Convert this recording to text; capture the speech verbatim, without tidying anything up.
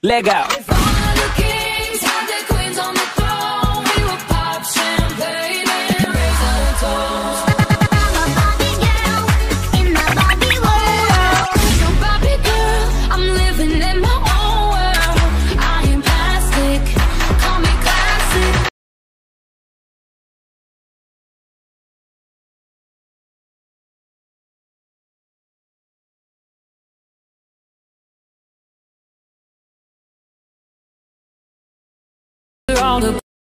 Let go. If all the kings had their queens on the throne, we would pop champagne and raise our toast. I'm a Barbie girl in my Barbie world. So Barbie girl, I'm living in my own world. I am plastic, call me classic. All the